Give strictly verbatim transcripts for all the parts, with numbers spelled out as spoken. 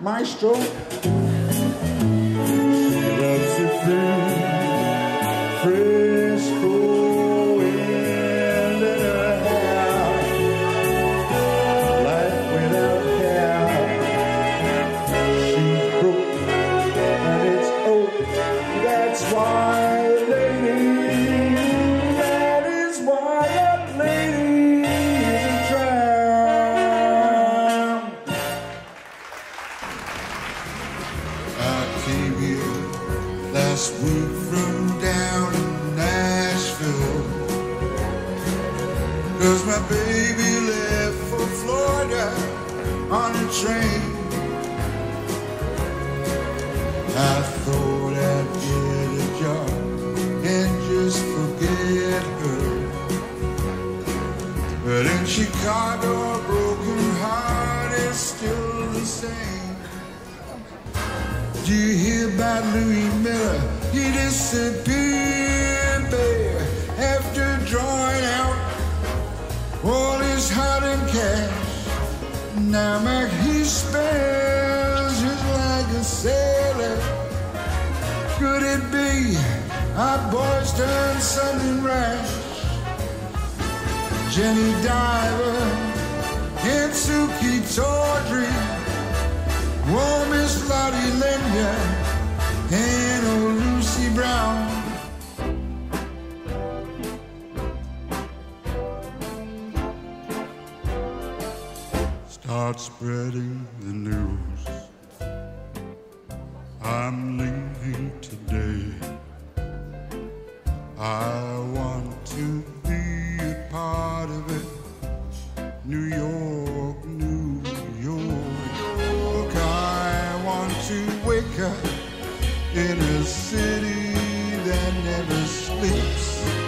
Maestro. She loves the food, Frisco wind in her hair, life without care. She's broke and it's oak, that's why, lady, that is why that lady is a tramp. I came here last week from down in Nashville, 'cause my baby left for Florida on a train. I thought I'd get a job and just forget her, but in Chicago a broken heart is still the same. Do you hear about Louis Miller? He disappeared there after drawing out all his hard and cash. Now Mac, he spells just like a sailor. Could it be our boys turned something rash? Jenny Diver and Suki Tawdry, oh, Miss Lottie Lenya and old Lucy Brown. Start spreading the news, I'm leaving today. I want to be a part of it. New York, New York, I want to wake up in a city that never sleeps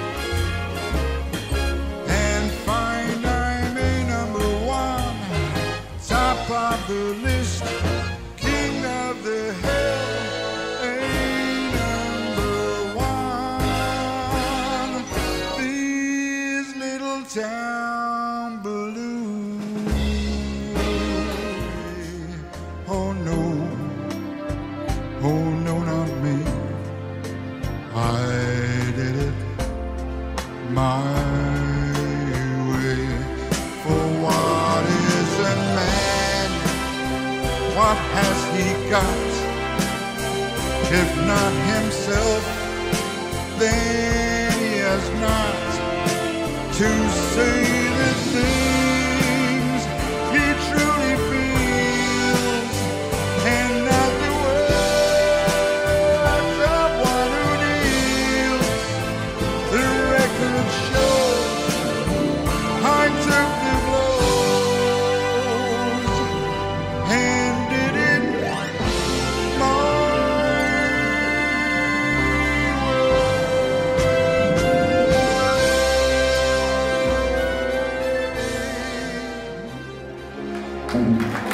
and find I'm a number one, top of the list, king of the hill, a number one. These little town blues, oh no, oh no, not me. I did it my way. For what is a man? What has he got? If not himself, then he has not to say the things he truly feels, and not the words of one who kneels. The record shows I took the blows and did it my way.